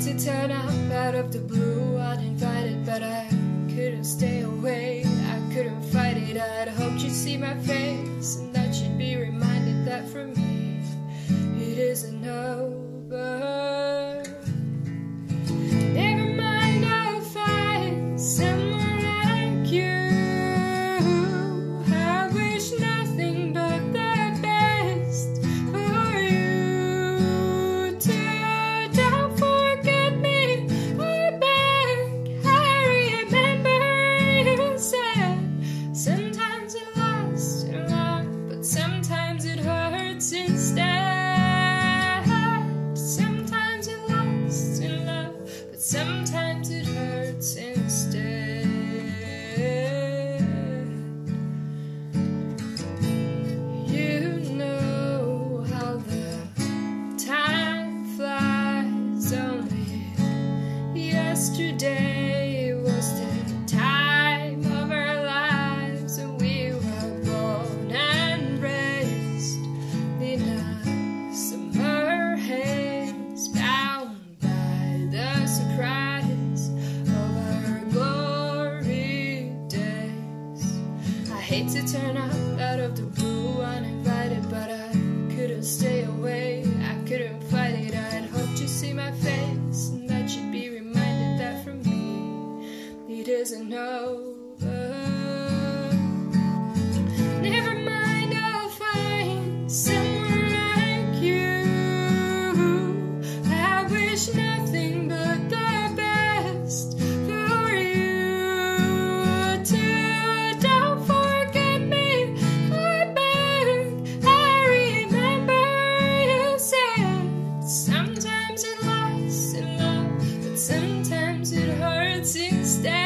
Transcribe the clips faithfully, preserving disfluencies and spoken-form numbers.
to turn up out of the blue, uninvited, but I couldn't stay away. I couldn't fight it. I'd hoped you'd see my face and that you'd be reminded that for me it isn't over. Never mind, I'll find someone like you. I wish nothing but the best for you too. Don't forget me, I beg. I remember you said sometimes it lasts too long, but sometimes it hurts instead. Sometimes it lasts in love, but sometimes it hurts instead. You know how the time flies. Only yesterday was the time of our lives, and we were born and raised in a summer haze, bound by the surprise of our glory days. I hate to turn up out of the blue, uninvited, but I couldn't stay away. I couldn't fight it. I'd hoped you'd see my face and that you'd be reminded that for me it isn't over. Never mind, I'll find someone like you. I wish nothing but the best for you too. Don't forget me, I beg. I remember you said sometimes it lasts in love, but sometimes it hurts instead.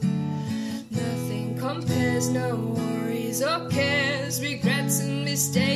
Nothing compares, no worries or cares, regrets and mistakes.